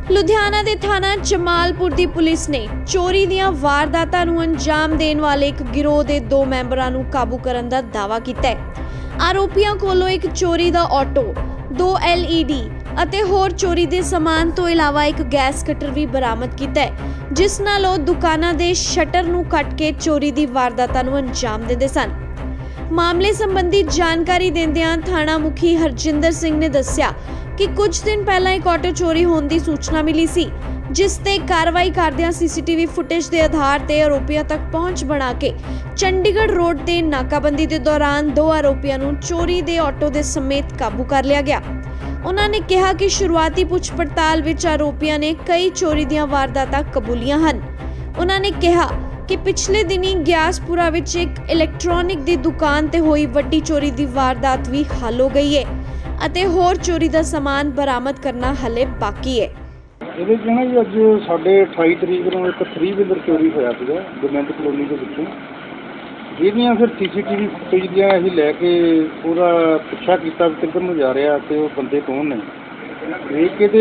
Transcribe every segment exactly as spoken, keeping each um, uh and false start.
ਲੁਧਿਆਣਾ ਦੇ ਥਾਣਾ ਜਮਾਲਪੁਰ ਦੀ ਪੁਲਿਸ ਨੇ ਚੋਰੀ ਦੀਆਂ ਵਾਰਦਾਤਾਂ ਨੂੰ ਅੰਜਾਮ ਦੇਣ ਵਾਲੇ ਇੱਕ ਗਿਰੋਹ ਦੇ ਦੋ ਮੈਂਬਰਾਂ ਨੂੰ ਕਾਬੂ ਕਰਨ ਦਾ ਦਾਅਵਾ ਕੀਤਾ ਹੈ। ਆਰੋਪੀਆਂ ਕੋਲੋਂ ਇੱਕ ਚੋਰੀ ਦਾ ਆਟੋ, ਦੋ ਐਲ ਈ ਡੀ ਅਤੇ ਹੋਰ ਚੋਰੀ ਦੇ ਸਮਾਨ ਤੋਂ ਇਲਾਵਾ ਇੱਕ ਗੈਸ ਕਟਰ ਵੀ ਬਰਾਮਦ ਕੀਤਾ ਹੈ, ਜਿਸ ਨਾਲ ਉਹ ਦੁਕਾਨਾਂ ਦੇ ਸ਼ਟਰ ਨੂੰ ਕੱਟ ਕੇ ਚੋਰੀ ਦੀ ਵਾਰਦਾਤਾਂ ਨੂੰ ਅੰਜਾਮ ਦਿੰਦੇ ਸਨ। ਮਾਮਲੇ ਸੰਬੰਧੀ ਜਾਣਕਾਰੀ ਦਿੰਦਿਆਂ ਥਾਣਾ ਮੁਖੀ ਹਰਜਿੰਦਰ ਸਿੰਘ ਨੇ ਦੱਸਿਆ कि कुछ दिन पहला एक ऑटो चोरी होने की सूचना मिली सी, जिस ते कार्रवाई करदियां सीसीटीवी फुटेज के आधार ते आरोपियों तक पहुंच बना के चंडीगढ़ रोड ते नाकाबंदी के दौरान दो आरोपियों नूं चोरी के ऑटो के समेत काबू कर लिया गया। उन्होंने कहा कि शुरुआती पुछ पड़ताल विच आरोपियों ने कई चोरी दीयां वारदातां कबूलियां हन। उन्होंने कहा कि पिछले दिनी ग्यासपुरा विच एक इलैक्ट्रॉनिक दी दुकान ते होई वड्डी चोरी दी वारदात भी हल हो गई है ਅਤੇ ਹੋਰ ਚੋਰੀ ਦਾ ਸਮਾਨ ਬਰਾਮਦ ਕਰਨਾ ਹਲੇ ਬਾਕੀ ਹੈ। ਇਹਦੇ ਚ ਨਾ ਜੀ ਅੱਜ ਸਾਡੇ ਅਠਾਈ ਤਰੀਕ ਨੂੰ ਇੱਕ ਥਰੀ ਵੀਲਰ ਚੋਰੀ ਹੋਇਆ ਸੀਗਾ ਗਵਰਨਮੈਂਟ ਕਲੋਨੀ ਦੇ ਵਿੱਚੋਂ, ਜਿਹਦੀਆਂ ਫਿਰ ਸੀਸੀਟੀਵੀ ਫੁਟੇਜ ਦੀਆਂ ਅਸੀਂ ਲੈ ਕੇ ਉਹਦਾ ਪਿੱਛਾ ਕੀਤਾ ਕਿੱਧਰ ਨੂੰ ਜਾ ਰਿਹਾ ਤੇ ਉਹ ਬੰਦੇ ਕੌਣ ਨੇ, ਵੇਖ ਕੇ ਤੇ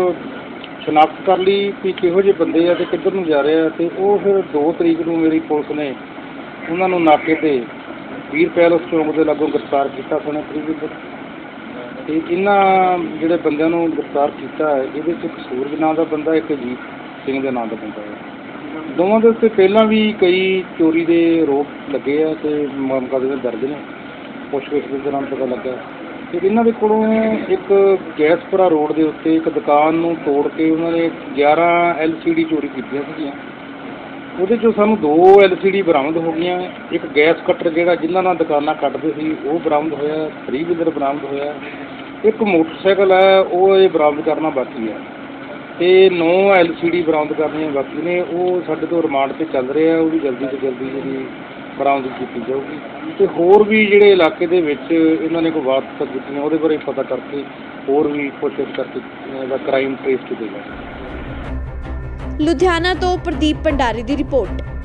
ਸ਼ਨਾਖਤ ਕਰ ਲਈ ਕਿ ਕਿਹੋ ਜਿਹੇ ਬੰਦੇ ਆ ਤੇ ਕਿੱਧਰ ਨੂੰ ਜਾ ਰਹੇ ਆ। ਤੇ ਉਹ ਫਿਰ ਦੋ ਤਰੀਕ ਨੂੰ ਮੇਰੀ ਪੁਲਿਸ ਨੇ ਉਹਨਾਂ ਨੂੰ ਨਾਕੇ ਤੇ ਵੀਰ ਪੈਲਸ ਚੌਂਕ ਦੇ ਲਾਗੋਂ ਗ੍ਰਿਫਤਾਰ ਕੀਤਾ ਸੋਨੇ ਥਰੀ ਵੀਲਰ। ਤੇ ਇਹਨਾਂ ਜਿਹੜੇ ਬੰਦਿਆਂ ਨੂੰ ਗ੍ਰਿਫਤਾਰ ਕੀਤਾ ਹੈ, ਇਹਦੇ 'ਚ ਇੱਕ ਸੂਰਜ ਨਾਂ ਦਾ ਬੰਦਾ, ਇੱਕ ਅਜੀਤ ਸਿੰਘ ਦੇ ਨਾਂ ਦਾ ਬੰਦਾ ਹੈ। ਦੋਵਾਂ ਦੇ ਉੱਤੇ ਪਹਿਲਾਂ ਵੀ ਕਈ ਚੋਰੀ ਦੇ ਆਰੋਪ ਲੱਗੇ ਆ ਤੇ ਮੁਕੱਦਮੇ ਦਰਜ ਨੇ। ਪੁੱਛਗਿੱਛ ਦੇ ਦੌਰਾਨ ਪਤਾ ਲੱਗਾ ਕਿ ਇਹਨਾਂ ਦੇ ਕੋਲੋਂ ਇੱਕ ਗੈਸਪੁਰਾ ਰੋਡ ਦੇ ਉੱਤੇ ਇੱਕ ਦੁਕਾਨ ਨੂੰ ਤੋੜ ਕੇ ਉਹਨਾਂ ਨੇ ਗਿਆਰਾਂ ਐਲ ਸੀ ਡੀ ਚੋਰੀ ਕੀਤੀਆਂ ਸੀਗੀਆਂ। ਉਹਦੇ 'ਚੋਂ ਸਾਨੂੰ ਦੋ ਐਲ ਸੀ ਡੀ ਬਰਾਮਦ ਹੋ ਗਈਆਂ, ਇੱਕ ਗੈਸ ਕਟਰ ਜਿਹੜਾ ਜਿਨ੍ਹਾਂ ਨਾਲ ਦੁਕਾਨਾਂ ਕੱਟਦੇ ਸੀ ਉਹ ਬਰਾਮਦ ਹੋਇਆ, ਥਰੀ ਵੀਲਰ ਬਰਾਮਦ ਹੋਇਆ, ਇੱਕ ਮੋਟਰਸਾਈਕਲ ਹੈ ਉਹ ਇਹ ਬਰਾਮਦ ਕਰਨਾ ਬਾਕੀ ਹੈ, ਅਤੇ ਨੌ ਐਲ ਸੀ ਡੀ ਬਰਾਮਦ ਕਰਨੀਆਂ ਬਾਕੀ ਨੇ। ਉਹ ਸਾਡੇ ਤੋਂ ਰਿਮਾਂਡ 'ਤੇ ਚੱਲ ਰਹੇ ਆ, ਉਹ ਵੀ ਜਲਦੀ ਤੋਂ ਜਲਦੀ ਜਿਹੜੀ ਬਰਾਮਦ ਕੀਤੀ ਜਾਊਗੀ। ਅਤੇ ਹੋਰ ਵੀ ਜਿਹੜੇ ਇਲਾਕੇ ਦੇ ਵਿੱਚ ਇਹਨਾਂ ਨੇ ਕੋਈ ਵਾਰਦਾਤਾਂ ਕੀਤੀਆਂ ਉਹਦੇ ਬਾਰੇ ਪਤਾ ਕਰਕੇ ਹੋਰ ਵੀ ਕੋਸ਼ਿਸ਼ ਕਰਕੇ ਇਹਦਾ ਕ੍ਰਾਈਮ ਟ੍ਰੇਸ ਕੀਤਾ ਜਾਵੇ। ਲੁਧਿਆਣਾ ਤੋਂ ਪ੍ਰਦੀਪ ਭੰਡਾਰੀ ਦੀ ਰਿਪੋਰਟ।